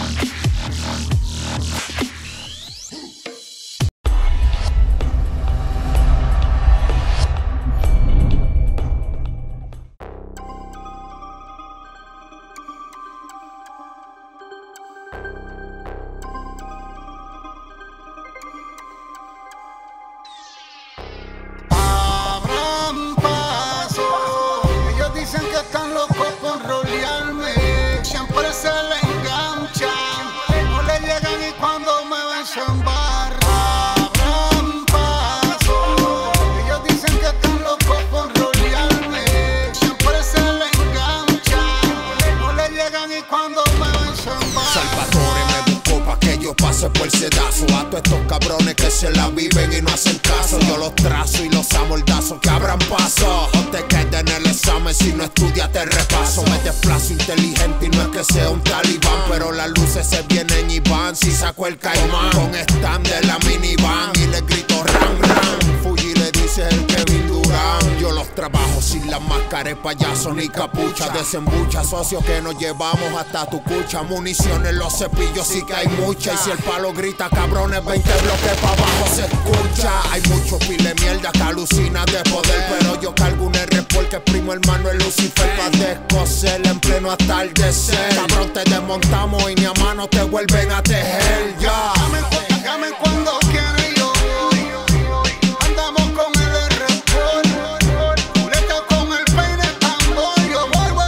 Por sedazo a todos estos cabrones que se la viven y no hacen caso. Yo los trazo y los amordazo, que abran paso. No te quedes en el examen, si no estudias te repaso. Me desplazo inteligente y no es que sea un talibán, pero las luces se vienen y van. Si saco el caimán con stand de la minivan y le grito ram ram. Fuji le dice el Kevin Durant. Yo los trabajo sin las máscaras, payaso ni capucha. Desembucha, socio, que nos llevamos hasta tu cucha. Municiones, los cepillos, sí que hay mucha. Y si el palo grita, cabrones, 20 bloques pa' abajo se escucha. Hay mucho pile mierda que alucina de poder, pero yo cargo un R porque primo hermano es Lucifer. Pa' descoser en pleno atardecer. Cabrón, te desmontamos y ni a mano te vuelven a tejer, ya. Dame cuando quieras yo voy. Andamos con el R-Pol, muleta con el peine tambor. Yo voy.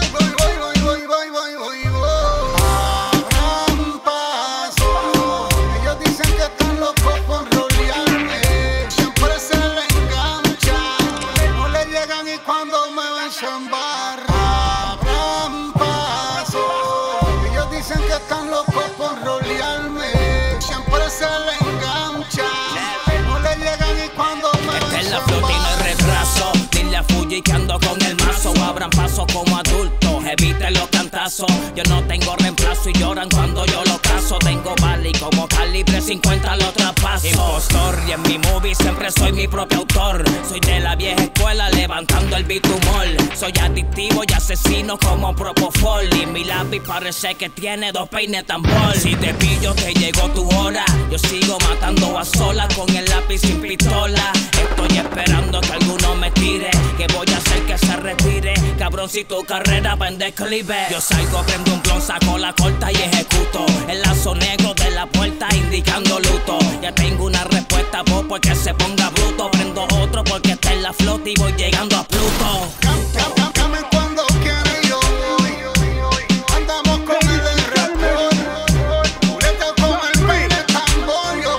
Abran paso. Ellos dicen que están locos por rolearme. Siempre se le enganchan, no le llegan y cuando me ven se embarran. Abran paso. Ellos dicen que están locos por rolearme. Siempre se le engancha, no le llegan y cuando me ven en la flota y no hay retraso. Dile a Fuji que ando con el mazo. Abran paso como adultos, eviten los cantazos. Yo no tengo reemplazo y lloran cuando yo lo caso. Tengo bali como calibre 50 lo traspaso. Impostor y en mi movie siempre soy mi propio autor. Soy de la vieja escuela levantando el bitumol. Soy adictivo y asesino como Propofol. Y mi lápiz parece que tiene 2 peines tambor. Si te pillo que llegó tu hora, yo sigo matando a solas con el lápiz sin pistola. Estoy esperando que alguno me tire, que voy a hacer que se retire. Cabrón, si tu carrera va en declive. Yo salgo, prendo un blon, saco la corta y ejecuto el lazo negro de la puerta indicando luto. Ya tengo una respuesta, vos porque se ponga bruto. Prendo otro porque está en la flota y voy llegando a Pluto. Dame cuando quieras yo voy. Andamos con el R-Pol, muleta con el peine tambor. Yo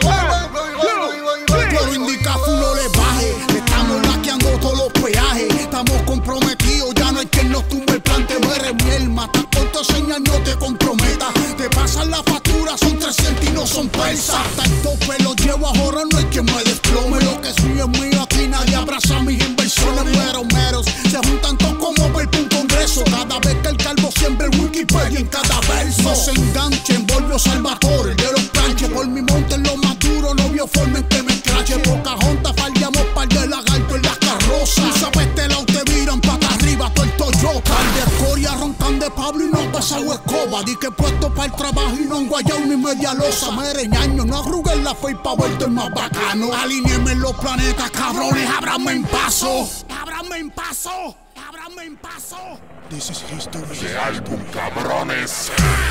voy. Yo lo indica, no le baje. Le estamos laqueando todos los peajes. Estamos comprometidos, ya no hay quien nos tumbe el plan. Te muere miel, mata con tu señal, no te comprometas. Te pasan la factura, son 300 y no son persas. Hasta el tope lo llevo ahora, no hay quien me desplome. Lo que es mío, aquí nadie abraza mis inversiones. Meros se juntan todos como ver un congreso. Cada vez que el calvo siembra el Wikipedia en cada verso. No se enganchen, volvió Salvatore, el de los planches. Por mi monte en lo más duro, no vio forma en que me escrache. Pocahontas, fallamos par de lagarto en las carrozas. Y sabes, te la te viran pata arriba, todo el Toyota. Par de escoria roncan de Pablo y no han pasado escoba. Di que puesto para el trabajo y no han guayado ni media losa. Mereñaño, no arruguen la fe y pa' vuelto el más bacano. Alineeme en los planetas, cabrones, ábranme en paso. Ábranme en paso. Ábranme en paso. This is history. De álbum, cabrones.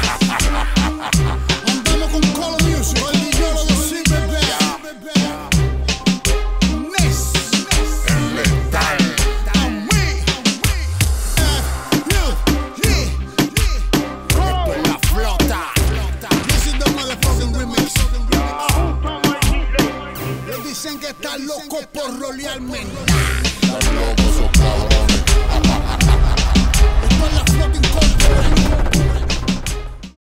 Andamos con Color Music. El DJ lo decía, bebé. El letal. Esto es la flota. This is the motherfucking remix. Dicen que están locos por rolearme. Los lobos